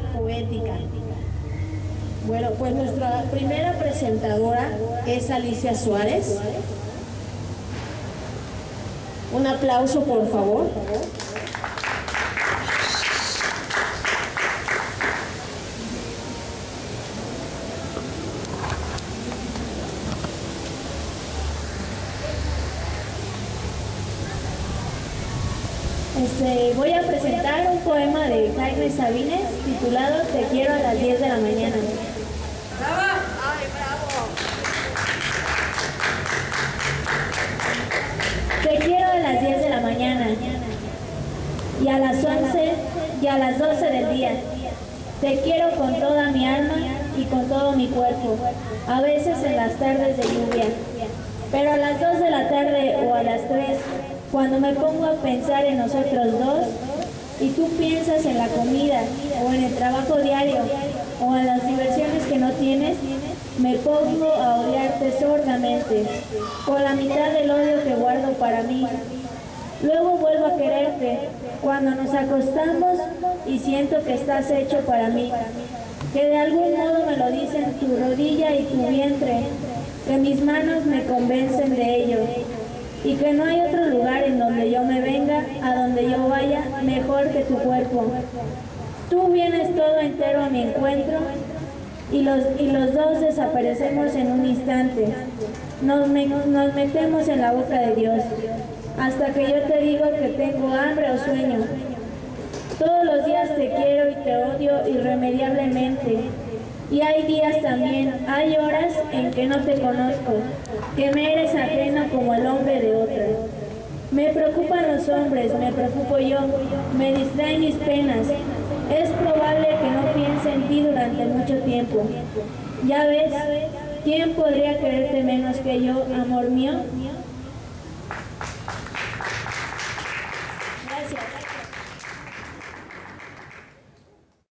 poética. Bueno, pues nuestra primera presentadora es Alicia Suárez. Un aplauso, por favor. Voy a presentar un poema de Jaime Sabines titulado Te quiero a las 10 de la mañana. ¡Bravo! ¡Ay, bravo! Te quiero a las 10 de la mañana y a las 11 y a las 12 del día. Te quiero con toda mi alma y con todo mi cuerpo, a veces en las tardes de lluvia, pero a las 2 de la tarde o a las 3, cuando me pongo a pensar en nosotros dos y tú piensas en la comida o en el trabajo diario o en las diversiones que no tienes, me pongo a odiarte sordamente, con la mitad del odio que guardo para mí. Luego vuelvo a quererte cuando nos acostamos y siento que estás hecho para mí, que de algún modo me lo dicen tu rodilla y tu vientre, que mis manos me convencen de ello, y que no hay otro lugar en donde yo me venga, a donde yo vaya, mejor que tu cuerpo. Tú vienes todo entero a mi encuentro y los dos desaparecemos en un instante. Nos metemos en la boca de Dios, hasta que yo te digo que tengo hambre o sueño. Todos los días te quiero y te odio irremediablemente. Y hay días también, hay horas en que no te conozco, que me eres ajeno como el hombre de otra. Me preocupan los hombres, me preocupo yo, me distraen mis penas. Es probable que no piense en ti durante mucho tiempo. Ya ves, ¿quién podría quererte menos que yo, amor mío?